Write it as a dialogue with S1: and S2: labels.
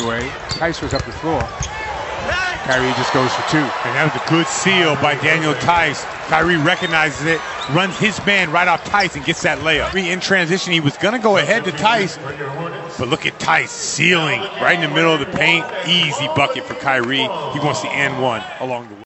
S1: away. Theis was up the floor. Kyrie just goes for two.
S2: And that was a good seal by Daniel Theis. Kyrie recognizes it, runs his man right off Theis and gets that layup. In transition, he was going to go ahead to Theis, but look at Theis sealing right in the middle of the paint. Easy bucket for Kyrie. He wants the and one along the way.